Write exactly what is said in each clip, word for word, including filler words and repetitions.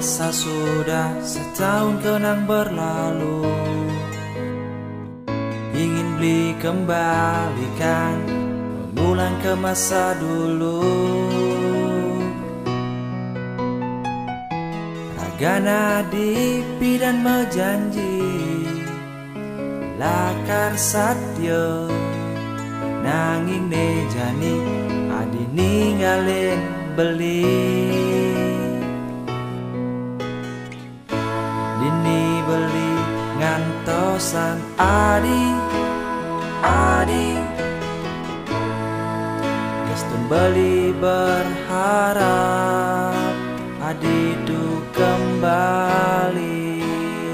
Masa sudah setahun kenang berlalu, ingin beli kembalikan, mengulang ke masa dulu. Ragana dipi dan mejanji, lakar satya nanging nejani adi ninggalin beli. Dini beli ngantosan adi adi Gestun beli berharap adi du kembali.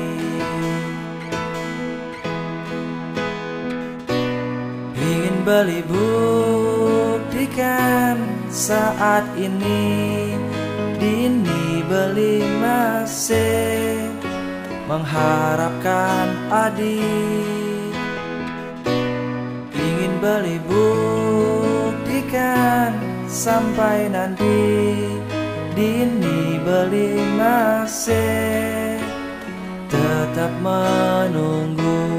Ingin beli buktikan saat ini, Dini beli masih mengharapkan adik. Ingin beli buktikan sampai nanti, Dini beli masih tetap menunggu.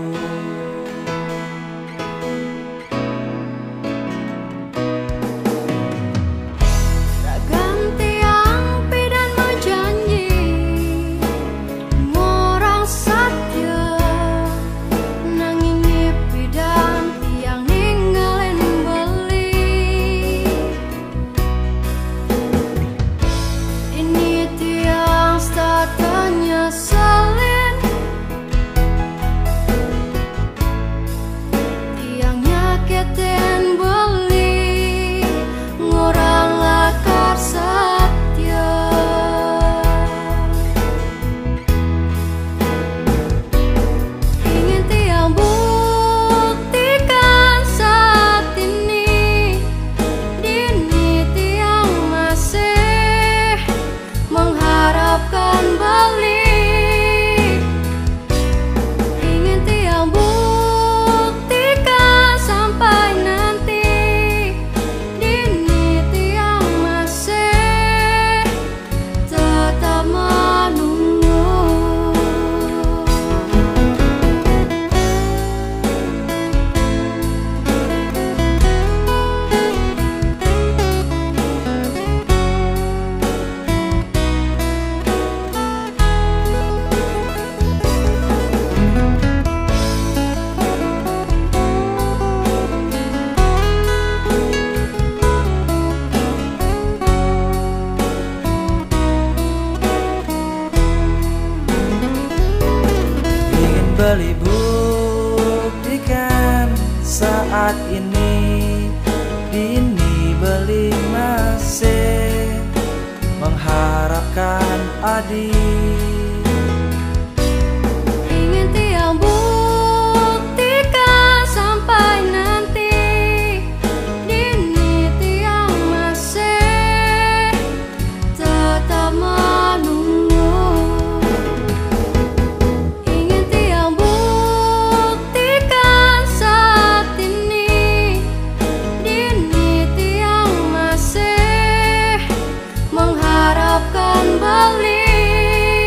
Beli buktikan saat ini, Dini beli masih mengharapkan adik. Ingin tiang buktikan sampai nanti, Dini tiang masih tetap menunggu. Mengharapkan balik.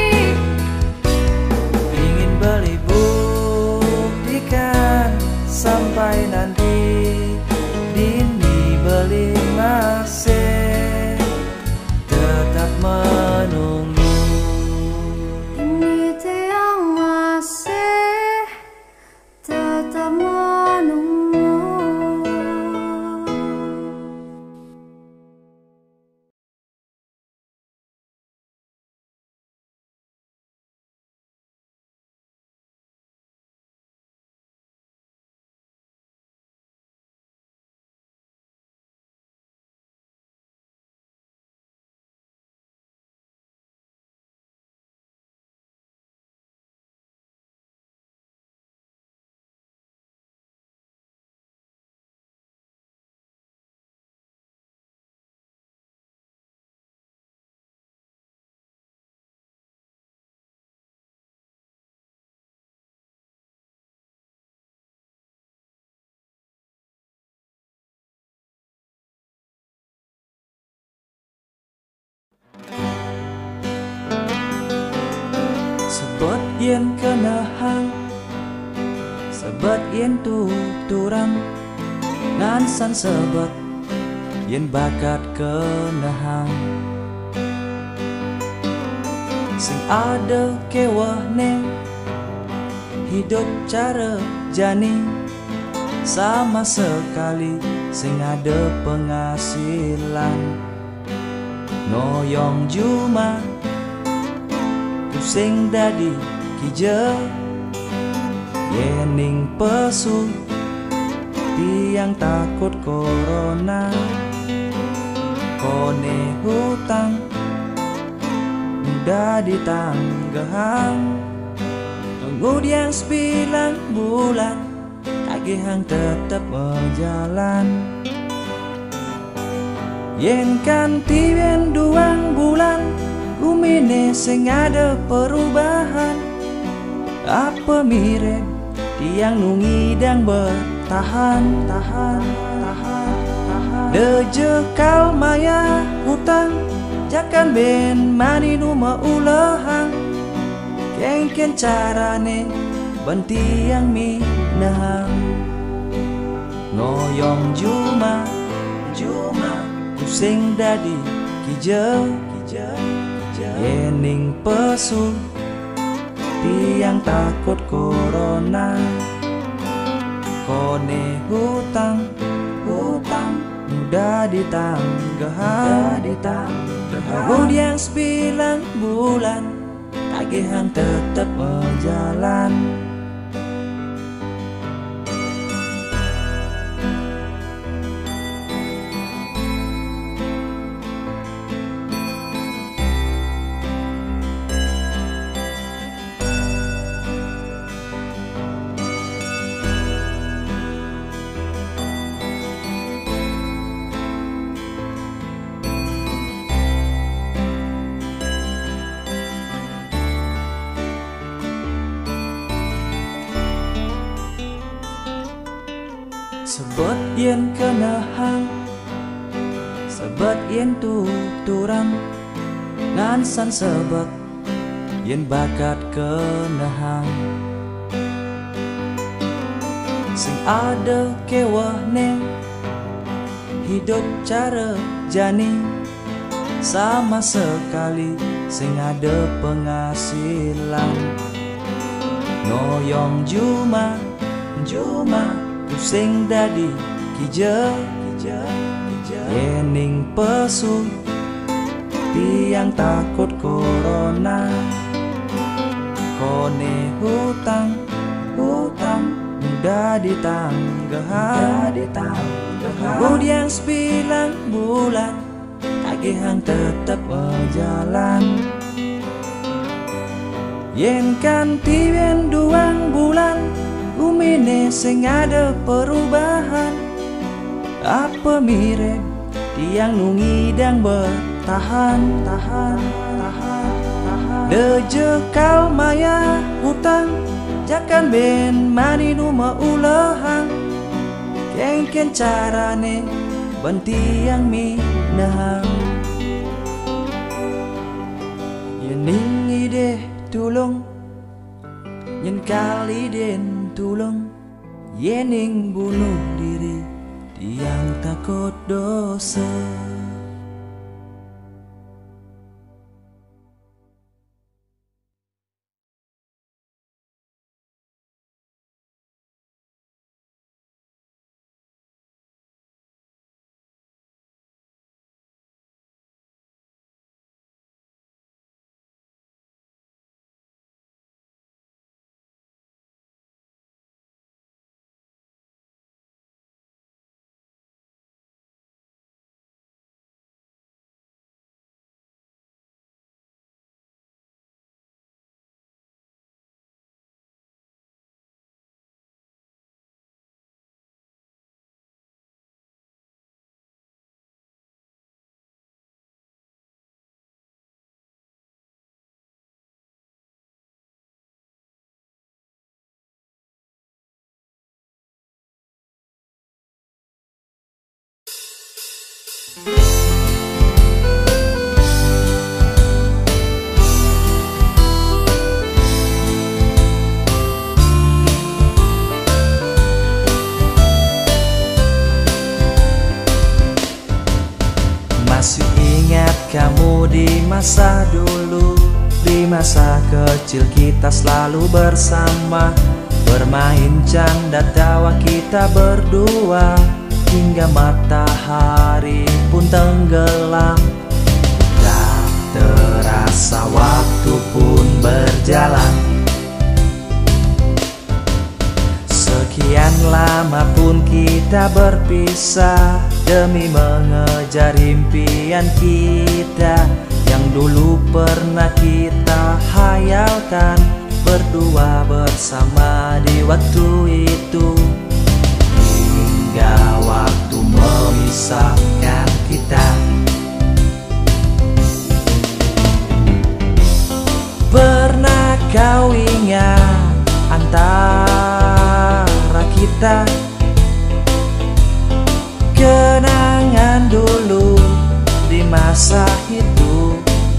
Sebut yen kenahang, sebut yen tuturan, ngansan sebut yen bakat kenahang. Sing ada kewahne hidup cara jani, sama sekali sing ada penghasilan. Noyong Juma sing dadi kija, yening pesu tiang takut corona. Kone hutang mudah ditanggahang, kemudian sembilan bulan tagihan tetap berjalan. Yen kan tiwen duang bulan umine sing ada perubahan, apa mirip tiang nungidang bertahan, tahan, tahan, tahan. Dejekal maya hutang, jakan ben mani numa ulahang, kengken carane bentiang minahang. Ngoyong Juma, Juma kusing dadi kija, kija, kija. Yening pesu tiang takut corona. Kone hutang, hutang mudah ditanggahan, kemudian sembilan bulan tagihan tetap berjalan. Sebut yen kenahang, sebut yen tuturan, ngansan sebut yen bakat kenahang. Sing ada kewahne hidup cara jani, sama sekali sing ada penghasilan. Noyong Juma, Juma sing dadi kija, kija, kija. Yening pesu tiang takut corona. Kone hutang, hutang mudah ditanggahan, kemudian sembilan bulan tagihan tetap berjalan. Yen kan tiwen duang bulan umine sing ada perubahan, apa mirip tiang nungidang bertahan, tahan, tahan, tahan. Dejekal maya hutang, jakan ben mani numa ulahang, kengken carane bentiang minahang. Yening ide tulung, yen kali den tulung, yening bunuh diri tiang takut dosa. Masih ingat kamu di masa dulu, di masa kecil kita selalu bersama, bermain canda tawa kita berdua, hingga matahari pun tenggelam. Tak terasa waktu pun berjalan, sekian lama pun kita berpisah, demi mengejar impian kita yang dulu pernah kita hayalkan, berdua bersama di waktu itu. Hingga waktu memisahkan kita, pernah kau ingat antara kita? Kenangan dulu di masa itu,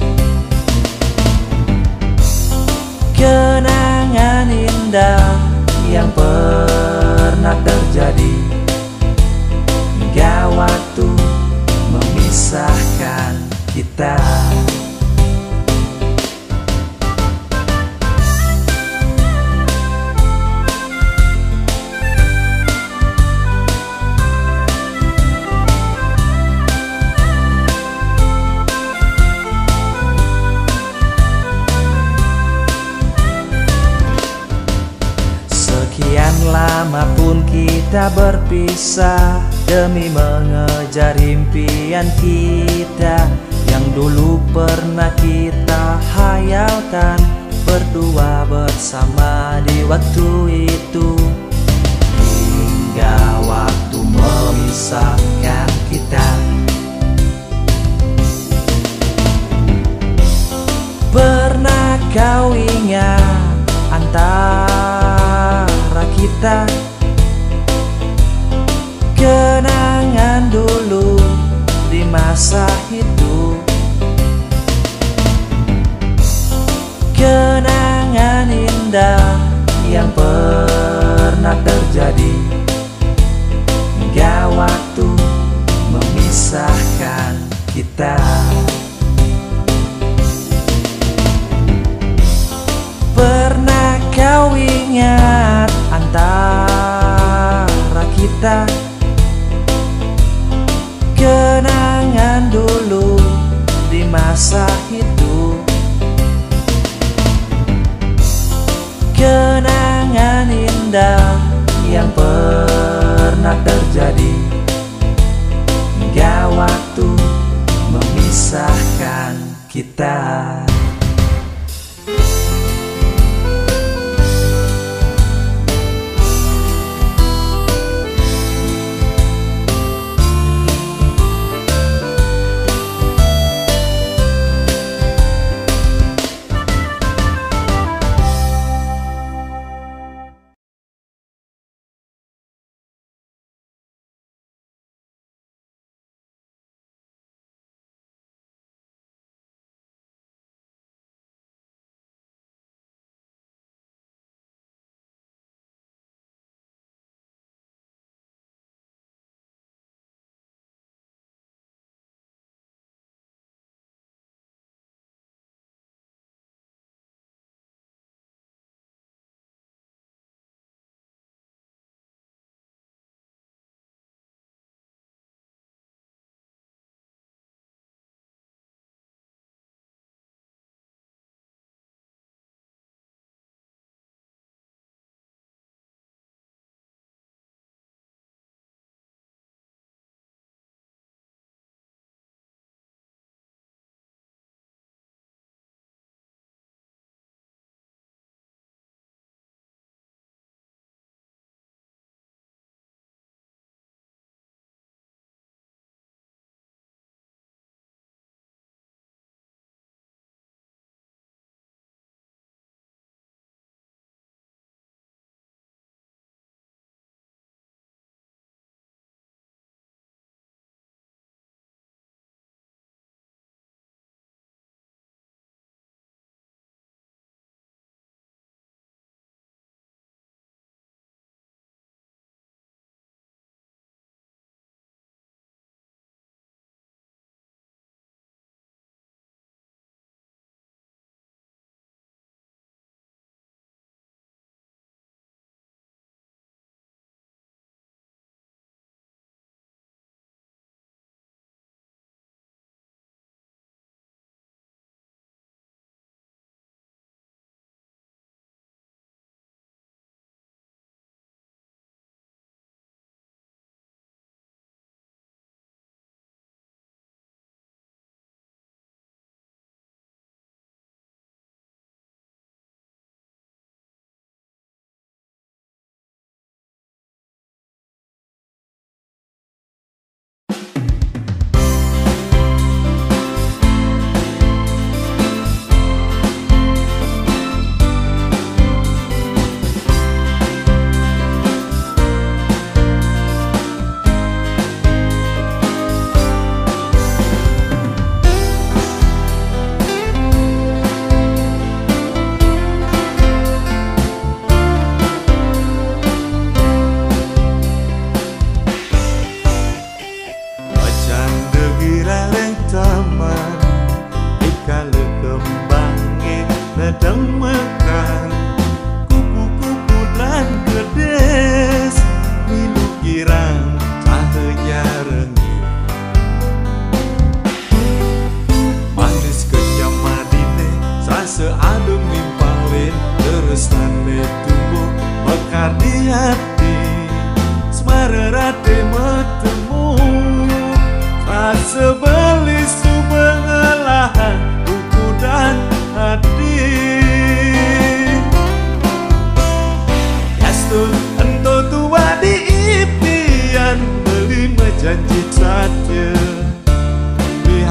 kenangan indah yang pernah terjadi, hingga waktu memisahkan kita. Sekian lama pun kita berpisah, demi mengejar impian kita yang dulu pernah kita hayalkan, berdua bersama di waktu itu. Hingga waktu memisahkan kita, pernah kau ingat antara kita? Kenangan dulu di masa itu, kenangan indah yang pernah terjadi, hingga waktu memisahkan kita. Pernah kau ingat antara kita? Kenangan dulu di masa itu, kenangan indah yang pernah terjadi, hingga waktu memisahkan kita.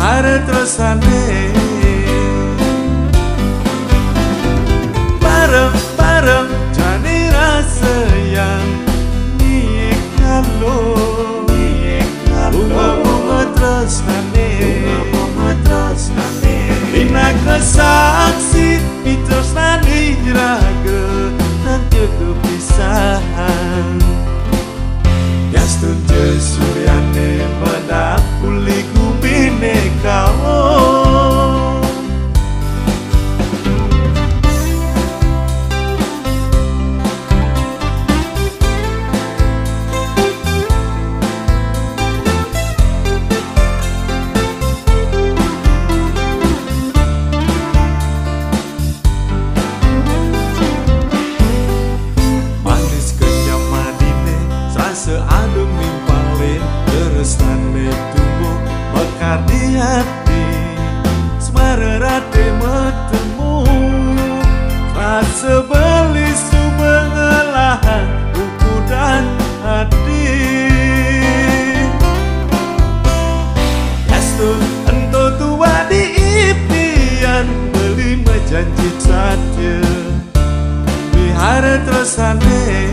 Wihara tresnane bareng-bareng jane rasa yang niek kalo niek kalo bunga tresnane bunga tresnane dina kesaksi tresnane raga nanti kepisahan Yastun jesuryane medak uli kumine kau seadem mimpalin tresnane tumbuh mekar di hati semarerate metemu rasa beli subengelahan buku dan hati Yastu ento tua di impian beli menjanji saja wihara tresnane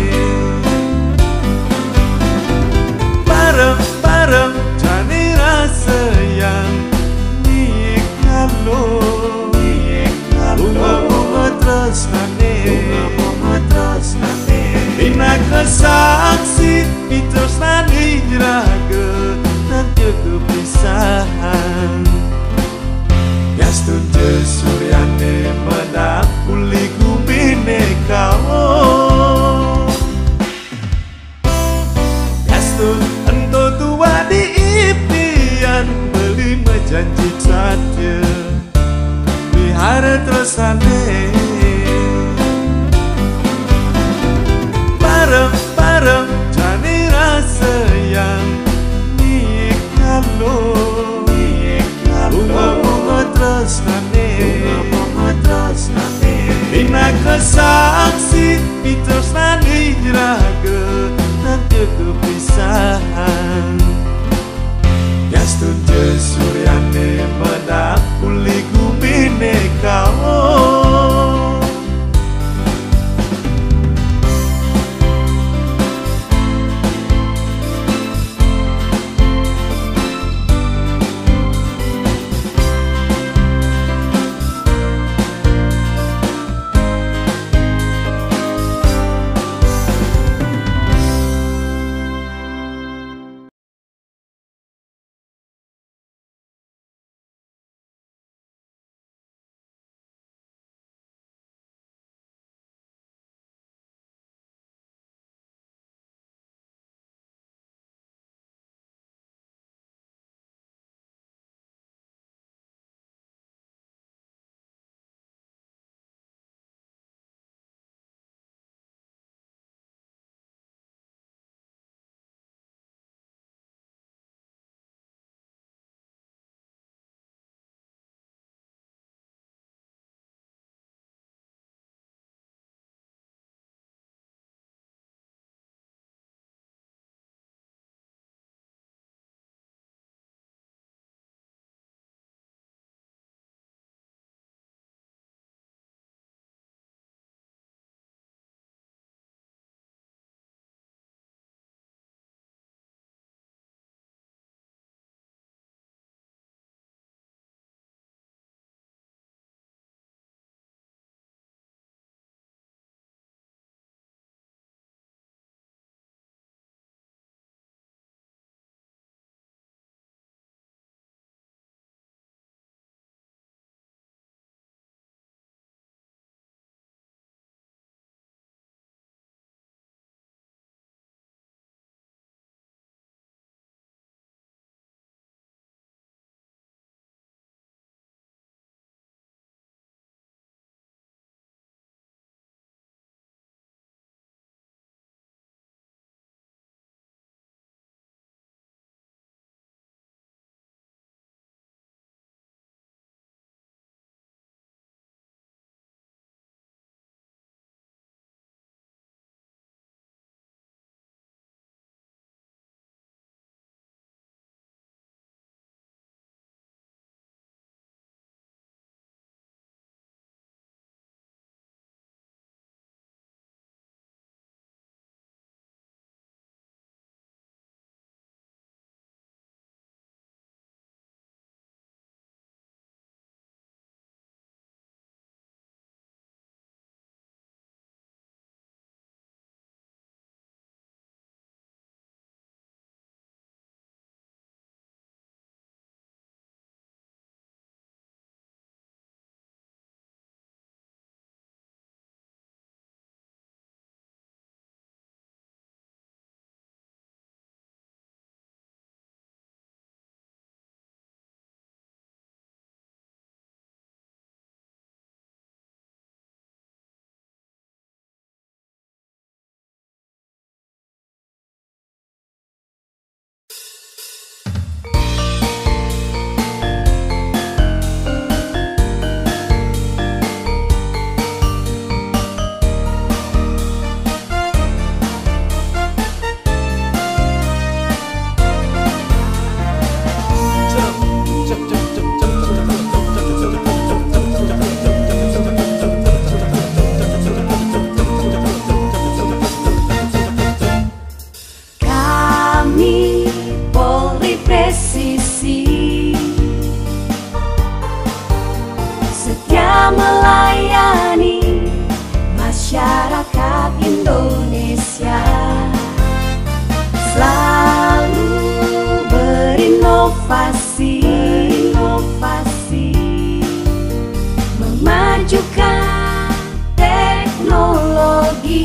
bareng-bareng jane rasa yang niek kalo niek kalo bunga tresnane bunga tresnane dina kesaksi tresnane raga nanti kepisahan Yastun jesuryane medak uli kumine kau Yastun tua di impian beli menjanji saja wihara tresnane bareng-bareng jane rasa yang niek kalo niek kalo bunga tresnane bunga tresnane dina kesaksi tresnane raga nanti kepisahan Yastun jesuryane medak uli kumine kau Indonesia selalu berinovasi, inovasi, memajukan teknologi.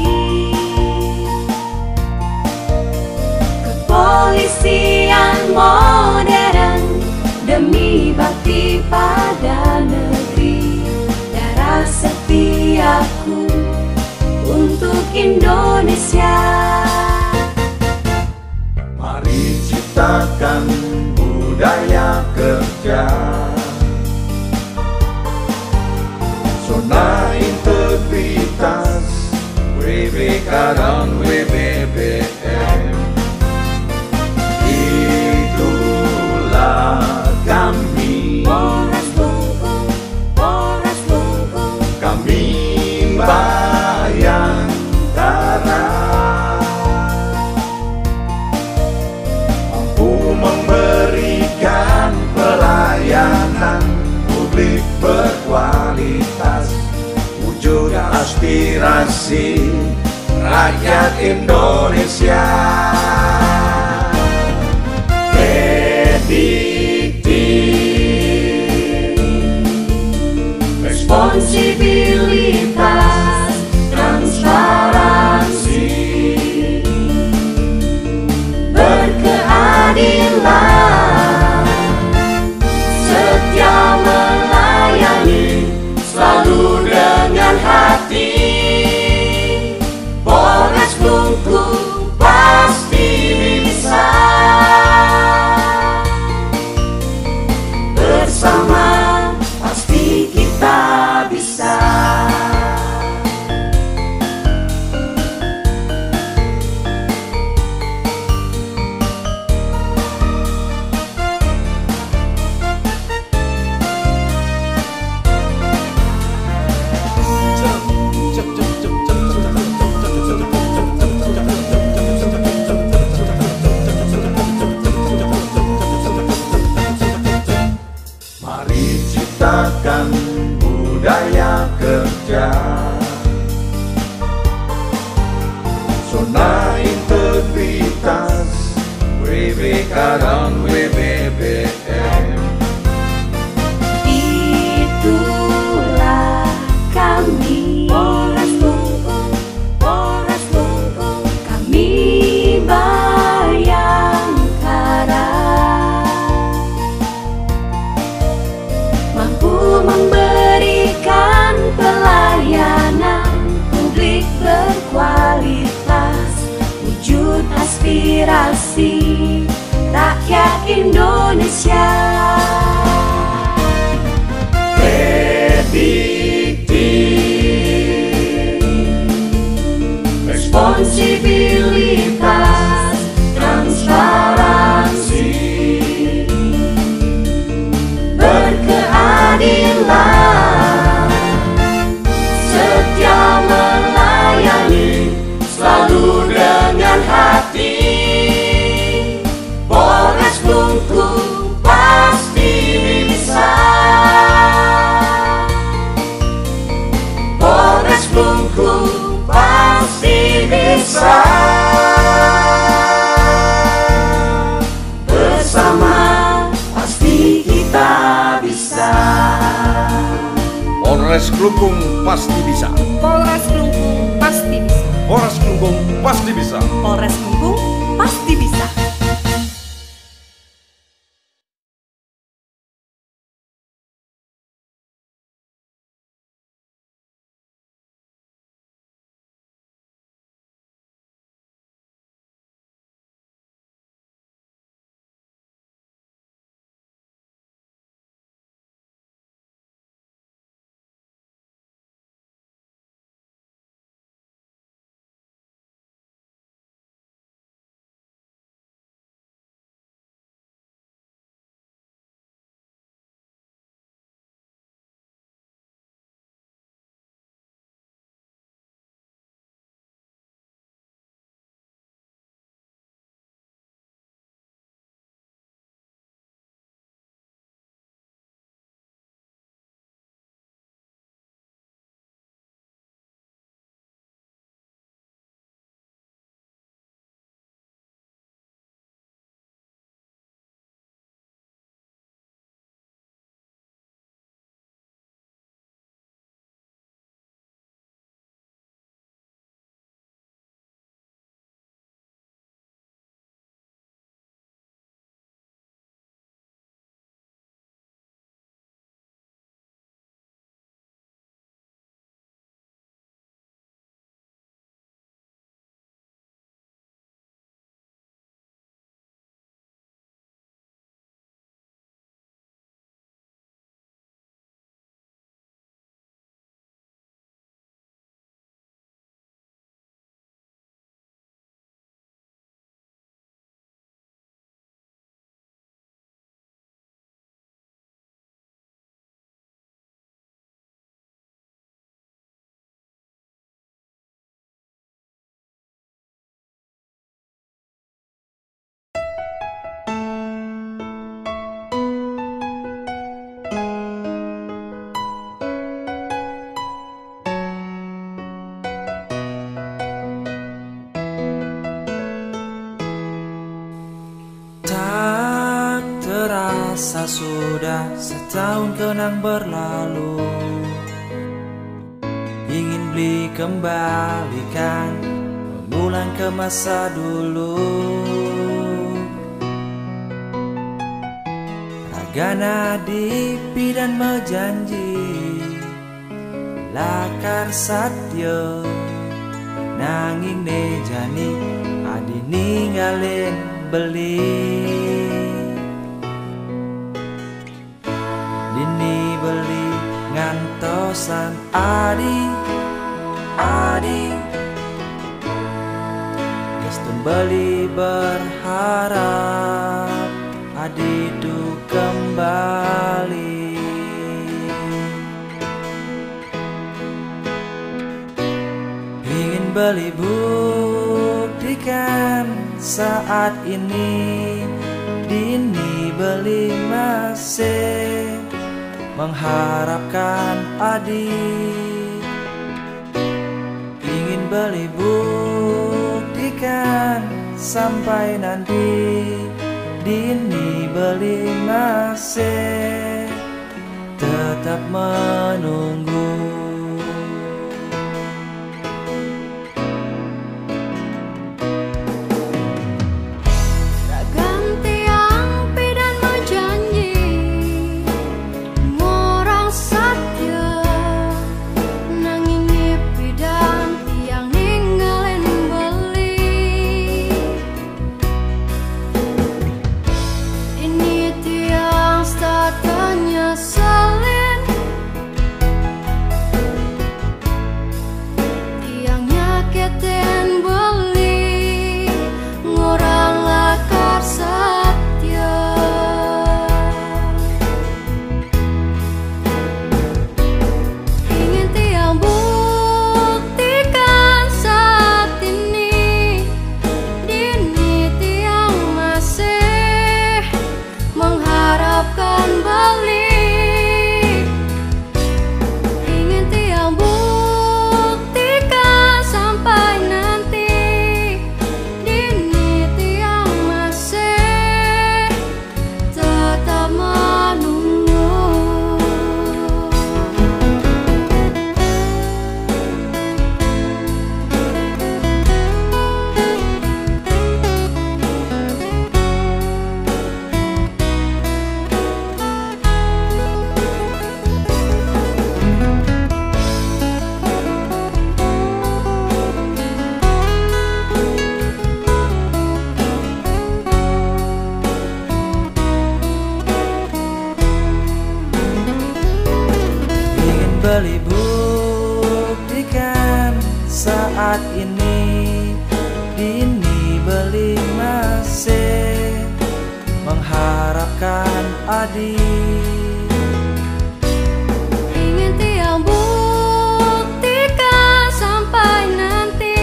Kepolisian modern demi bakti pada negeri. Darah setiaku untuk Indonesia. Mari ciptakan budaya kerja, zona integritas, W B K dan W B B M. Itulah kami, Polres Klungkung, Polres Klungkung, kami Bayangkara, mampu memberikan pelayanan publik berkualitas, wujud aspirasi rakyat Indonesia. Prediktif, responsibilitas, transparansi, berkeadilan, setia melayani, selalu dengan hati. Polres Klungkung pasti bisa. Bersama pasti kita bisa. Mari ciptakan budaya kerja, zona integritas, W B K dan W B B M. Itulah kami, Polres Klungkung, Polres Klungkung, kami Bayangkara, mampu memberikan pelayanan publik berkualitas, wujud aspirasi rakyat Indonesia. Prediktif, responsibilitas, transparansi, berkeadilan, setia melayani, selalu dengan hati. Polres Klungkung pasti bisa. Polres Klungkung pasti bisa. Bersama pasti kita bisa. Polres Klungkung pasti bisa. Polres Klungkung pasti bisa. Polres Klungkung pasti bisa. Polres Klungkung pasti bisa. sudah setahun kenang berlalu, ingin beli kembalikan, mengulang ke masa dulu. Ragana dipi dan mejanji lakar satya, nanging ne jani adi ninggalin beli. Dini beli ngantosan adi adi, gestun beli berharap adi du kembali. Ingin beli buktikan saat ini, dini beli masih mengharapkan adik. Ingin beli buktikan sampai nanti, dini beli masih tetap menunggu. Beli buktikan saat ini, dini beli masih mengharapkan adik. Ingin tiang buktikan sampai nanti,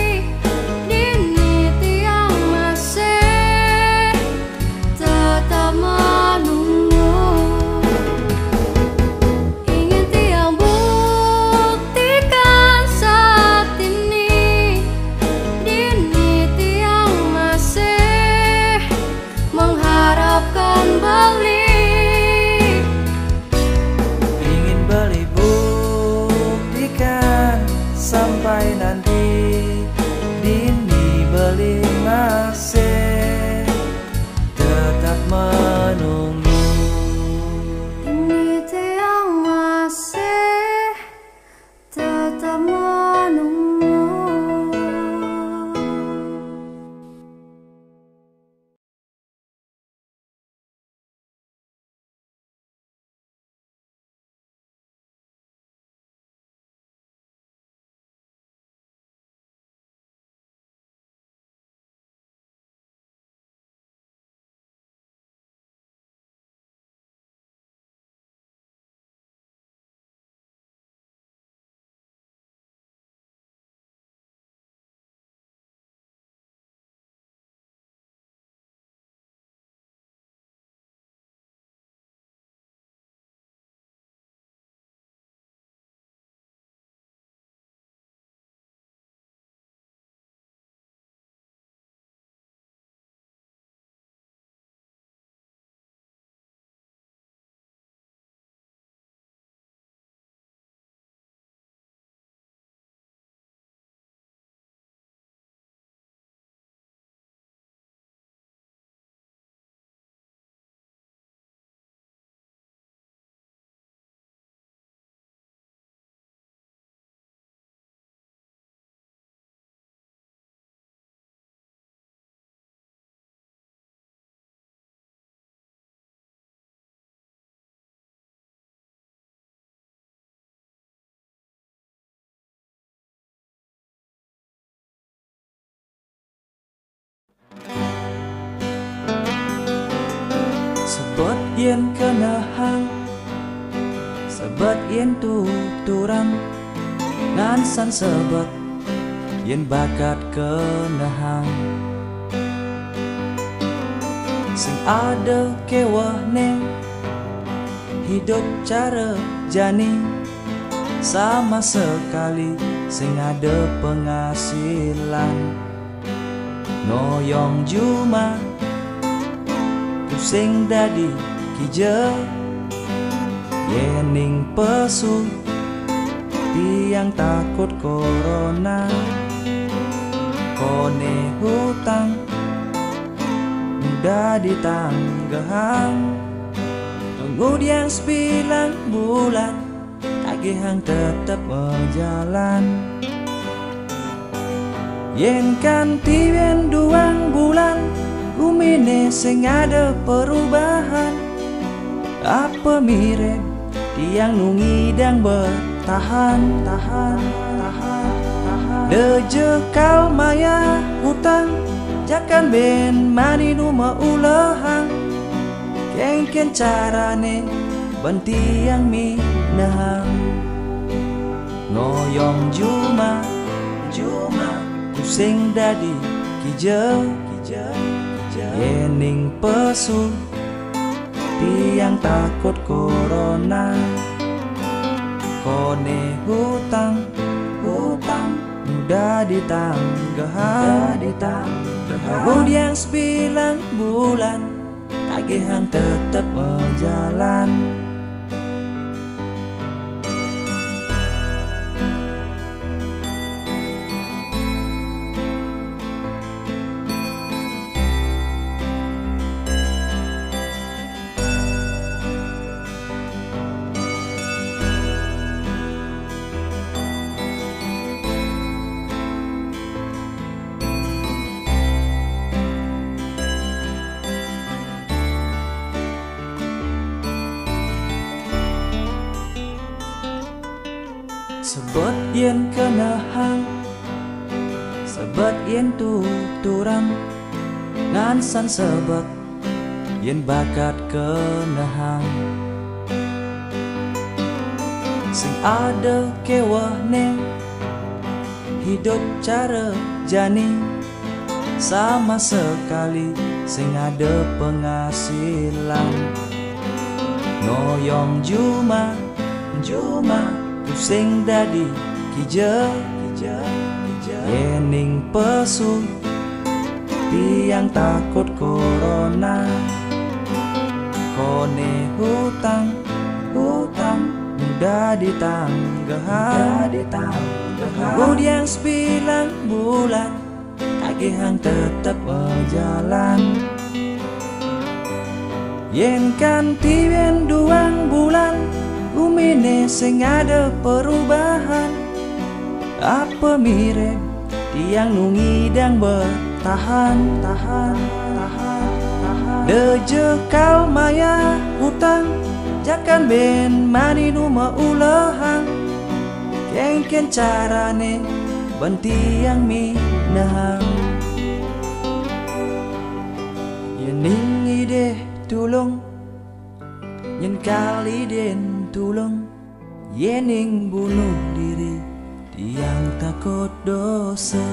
dini tiang masih tetap menunggu. Mengharapkan balik. sebut yen kenahang sebut yen tuturan ngan san sebut yen bakat kenahang sing ada kewahne hidup cara jani sama sekali sing ada penghasilan noyong juma sing dadi kija yening pesu tiang takut corona kone hutang mudah ditanggahang kemudian sembilan bulan tagihan tetap berjalan yen kan tiwen duang bulan umine sing ada perubahan apa mirip tiang nungidang bertahan tahan tahan tahan dejekal maya utang jakan ben mani numa ulahang kengken carane bentiang minahang noyong juma juma kusing dadi kija kija yening pesu tiang takut corona kone hutang hutang mudah ditanggahan kemudian sembilan bulan tagihan tetap berjalan sebut yen kenahang sebut yen tuturan ngan san sebut yen bakat kenahang sing ada kewahne hidup cara jani sama sekali sing ada penghasilan noyong juma juma sing dadi kija kija kija yening pesu tiang takut corona kone hutang hutang mudah ditanggahan kemudian sembilan bulan tagihan tetap berjalan yen kan tiwen duang bulan umine sing ada perubahan apa mirip tiang nungidang bertahan tahan tahan tahan dejekal maya hutang jakan ben mani numa ulahang kengken carane bentiang minahang yening ide tulung yen kali den tulung yening bunuh diri tiang takut dosa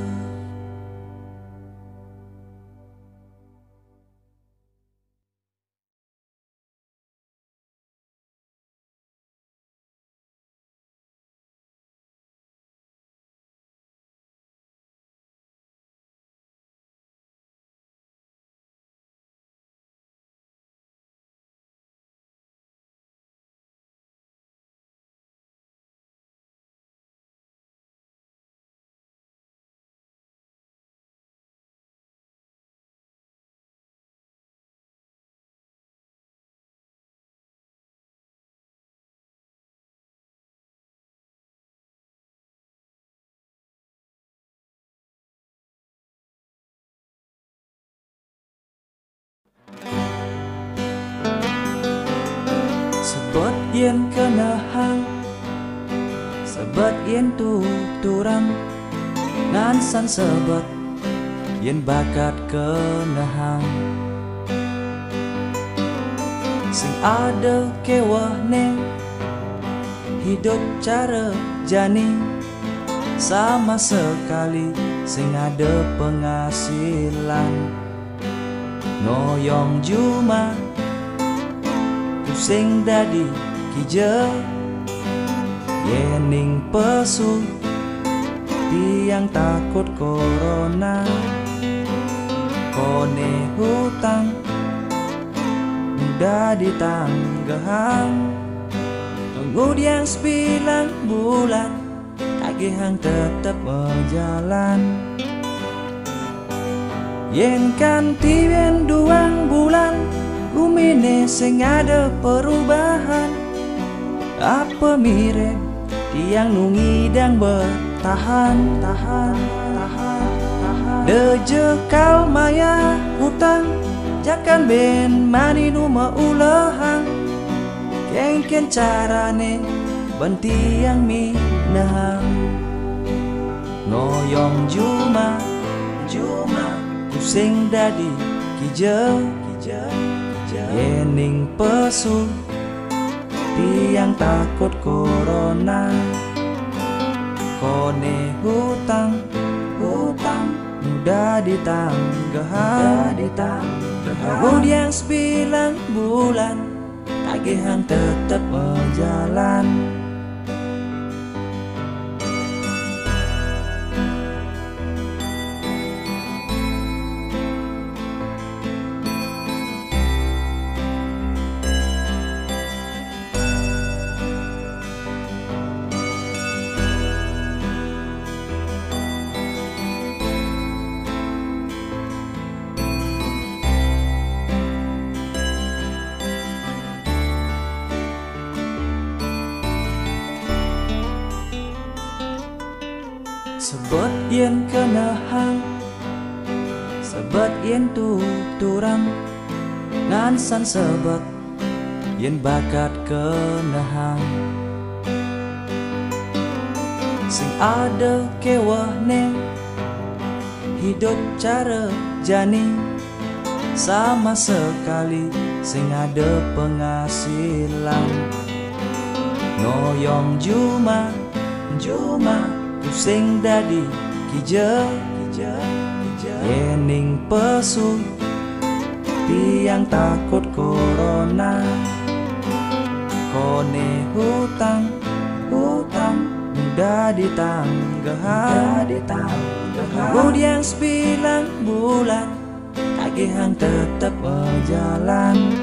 sebut yen kenahang sebut yen tuturan ngan san sebut yen bakat kenahang sing ada kewahne hidup cara jani sama sekali sing ada penghasilan noyong juma tu sing dadi kija yening pesu tiang takut corona kone hutang mudah ditanggahan kemudian sembilan bulan tagihan tetap berjalan yen kan tiwen duang bulan umine sing ada perubahan apa mirip tiang nungidang bertahan tahan tahan tahan dejekal maya hutang jakan ben mani numa ulahang kengken carane bentiang minahang noyong juma juma pusing dadi kija kija yening pesu tiang takut corona kone hutang hutang mudah ditanggahan kemudian sembilan bulan tagihan tetap berjalan sebut yen kenahang sebut yen tuturang ngansan sebut yen bakat kenahang sing ada kewahne hidup cara jani sama sekali sing ada penghasilan noyong juma juma pusing dadi kija kija kija yening pesu tiang takut corona kone hutang hutang mudah ditanggahan kemudian sembilan bulan tagihan tetap berjalan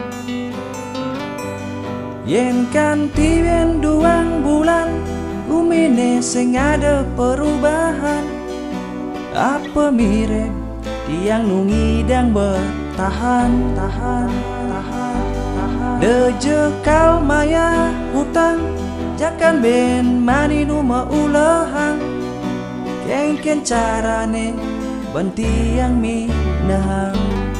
yen kan tiwen duang bulan umine sing ada perubahan apa mirip tiang nungidang bertahan tahan tahan tahan dejekal maya hutang jakan ben mani numa ulahang kengken carane bentiang minahang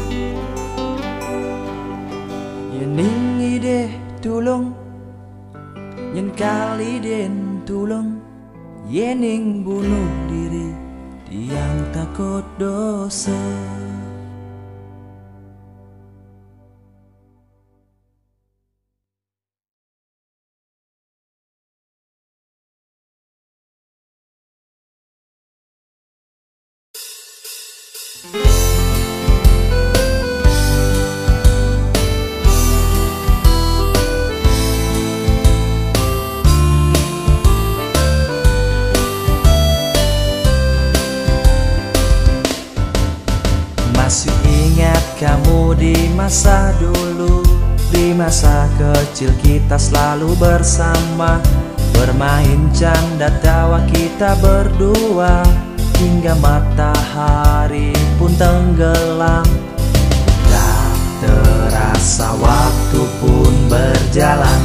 yening ide tulung yen kali den tulung yening bunuh diri tiang takut dosa kamu di masa dulu, di masa kecil kita selalu bersama, bermain canda tawa kita berdua, hingga matahari pun tenggelam. Tak terasa waktu pun berjalan,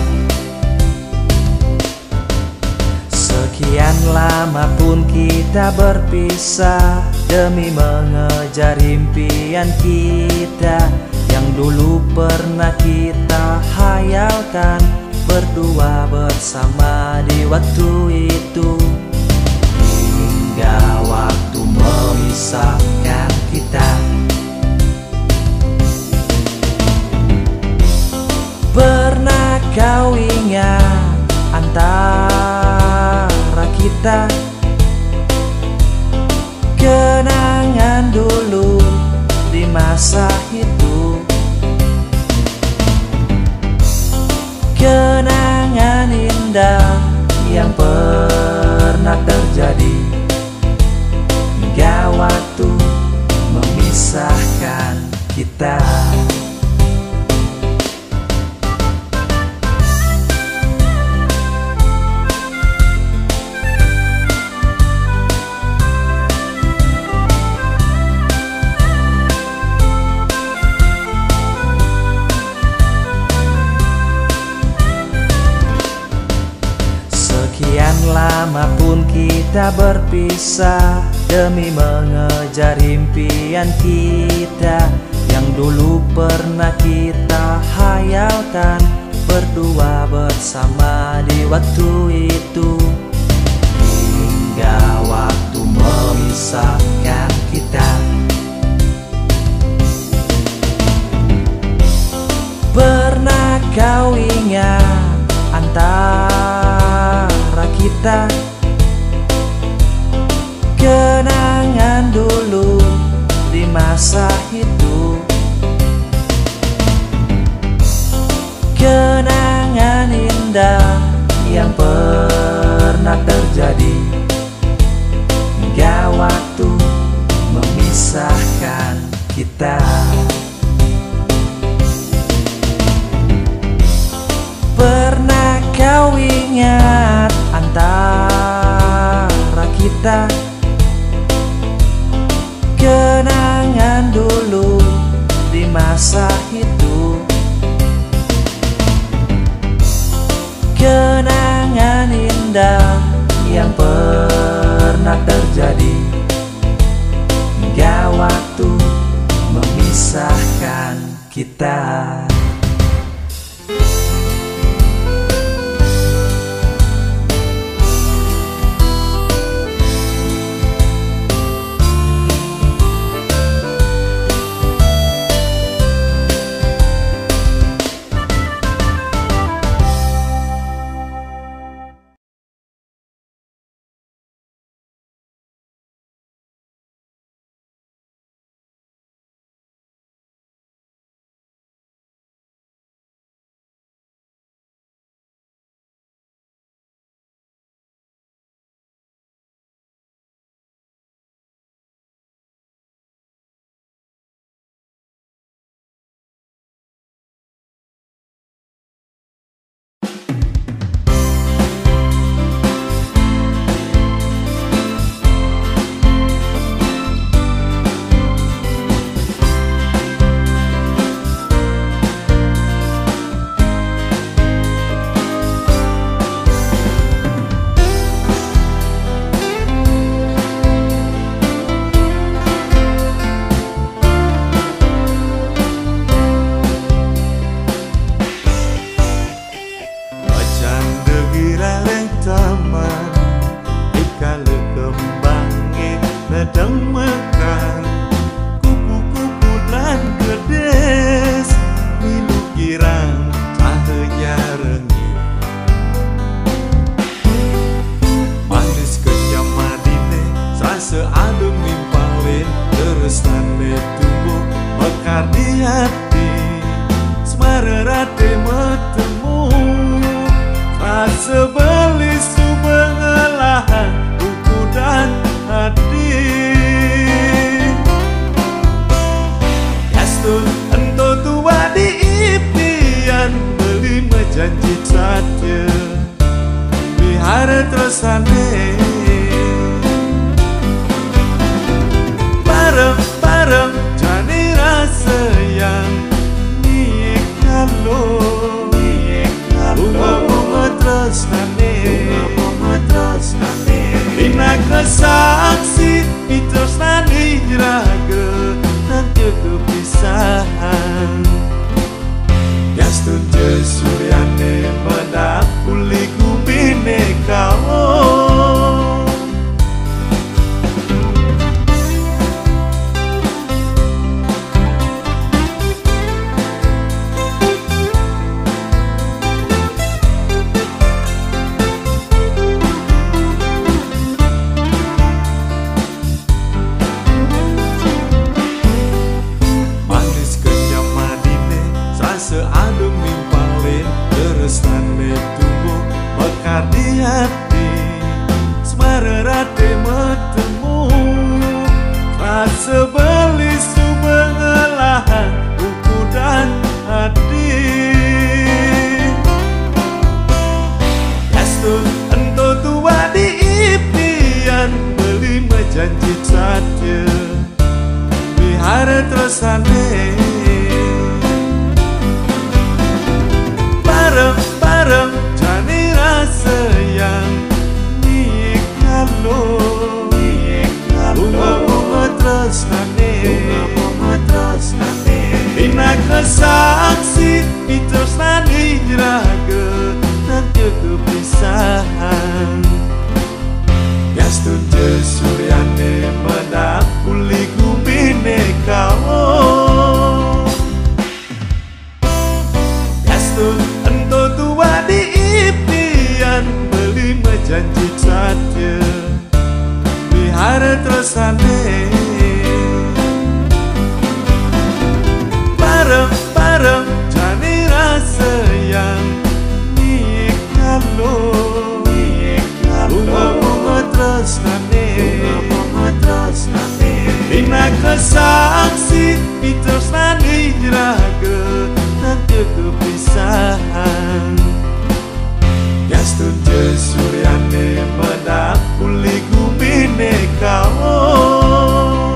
sekian lama pun kita berpisah, demi mengejar impian kita yang dulu pernah kita hayalkan, berdua bersama di waktu itu, hingga waktu memisahkan kita. masa itu. Kenangan indah yang pernah terjadi hingga waktu memisahkan kita. Sekian lama pun kita berpisah demi mengejar impian kita yang dulu pernah kita hayalkan, berdua bersama di waktu itu. Hingga waktu memisahkan kita. Pernah kau ingat antara kita, kenangan dulu di masa itu, kenangan indah yang pernah terjadi hingga waktu memisahkan kita. Pernah kau ingat antara kita, kenangan dulu di masa itu, kenangan indah yang pernah terjadi hingga waktu memisahkan kita. Bareng-bareng jani rasa yang ni kalau bunga-bunga tresnane, bunga-bunga tresnane Bina kesaksi itresnane raga nanti kepisahan. Yastun jesuryane medak kuliku bineka sane tumbuh mekar di hati, semarerate metemu rasa beli subengelahan buku dan hati. Yastu ento tua di impian beli menjanji saja wihara tersane. Bareng-bareng jani rasa yang nik kalau bunga-bunga tresnane, dina kesaksi ditresnani raga nanti kepisahan. Yastun jesuryane menak kuli kumine kau. Yastun ento tua di impian beli menjanji saja wihara tersane. Bareng-bareng jani rasa yang nik kalau bunga-bunga tresnane, dina kesaksi ditresnani raga nanti kepisahan. Yastun jesuryane menak kuli kumine kau.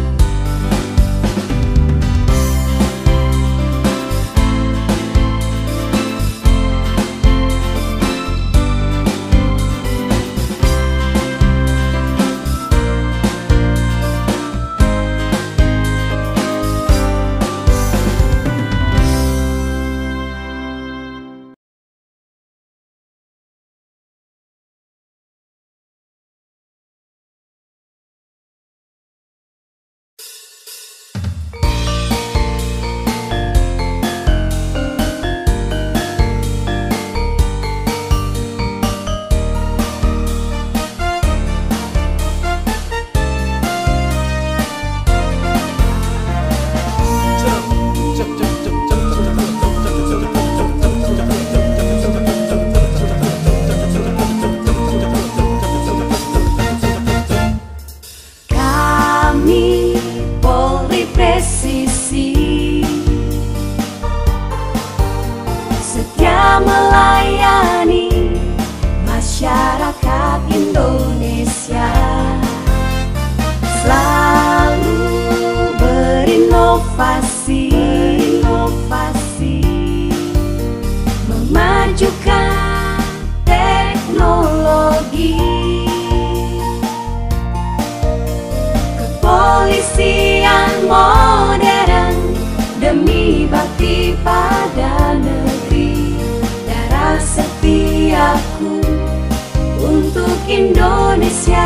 Kepolisian modern demi bakti pada negeri, darah setiaku untuk Indonesia.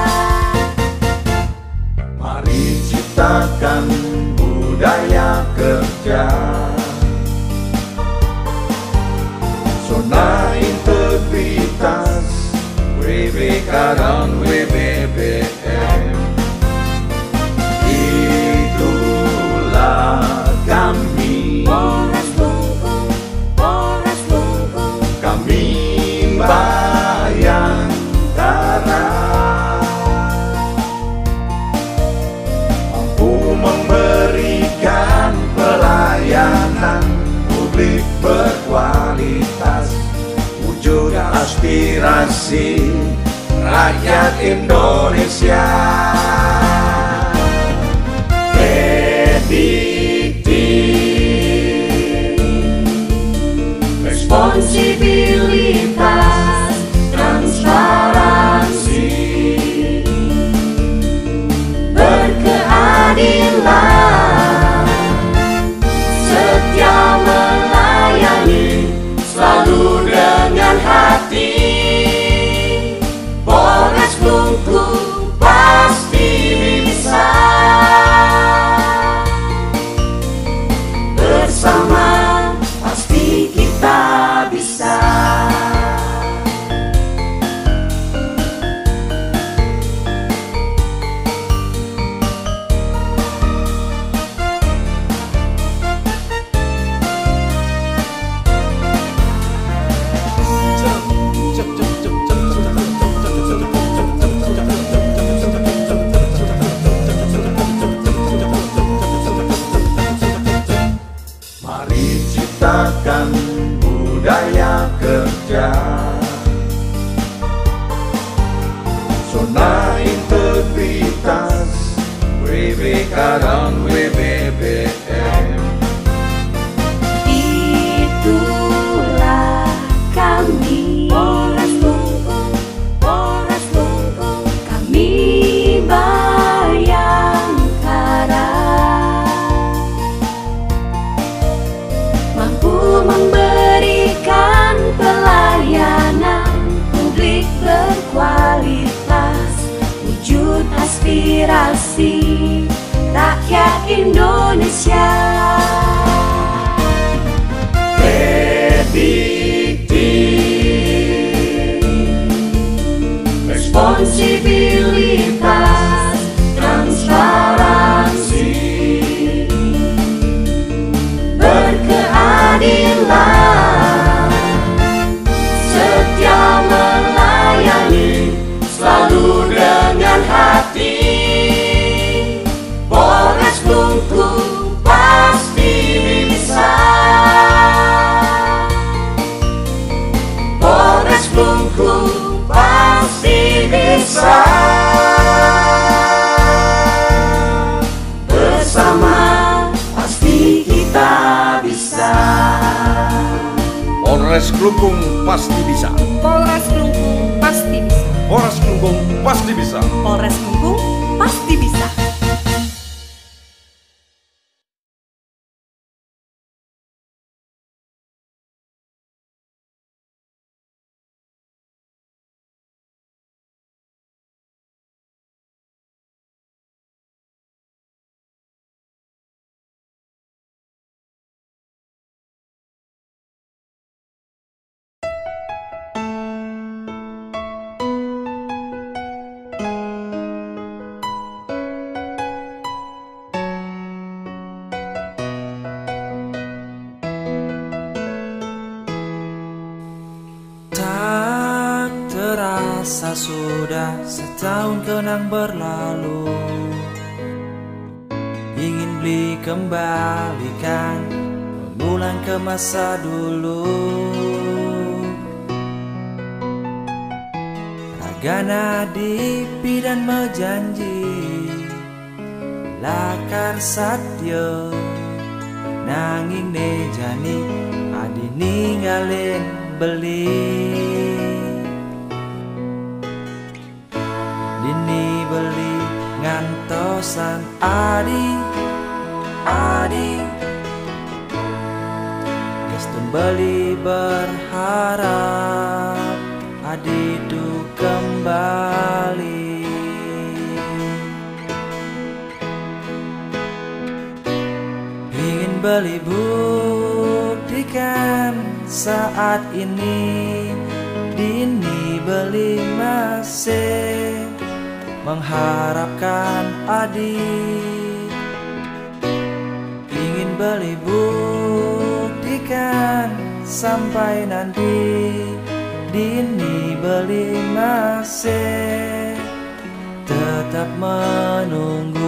Mari ciptakan budaya kerja, zona integritas, W B K dan W B B M. Itulah kami, Polres Klungkung, Polres Klungkung, kami Bayangkara, mampu memberikan pelayanan publik berkualitas, wujud aspirasi rakyat Indonesia. Prediktif, responsibilitas, transparansi, berkeadilan, setia melayani, selalu dengan hati. Polres Klungkung pasti Indonesia. Zona Integritas W B K dan W B B M. Itulah kami, Polres Klungkung, Polres Klungkung, kami Bayangkara, mampu memberikan pelayanan publik berkualitas, wujud aspirasi rakyat Indonesia. Prediktif, Responsibilitas, transparansi, berkeadilan, setia melayani, selalu dengan hati. Polres Klungkung pasti bisa. Polres Klungkung pasti bisa. Bersama pasti kita bisa. Polres Klungkung pasti bisa. Polres Klungkung pasti bisa. Polres Klungkung pasti bisa. Polres Klungkung pasti bisa. Tak terasa sudah setahun kenang berlalu, ingin beli kembalikan, mengulang ke masa dulu. Ragana Dipi dan Mejanji, lakar satya, nanging nejani adi ninggalin beli. Dini beli ngantosan adi adi, Gestun beli berharap adi du kembali. Ingin beli buktikan saat ini, Dini beli masih mengharapkan adik. Ingin beli buktikan sampai nanti, Dini beli masih tetap menunggu.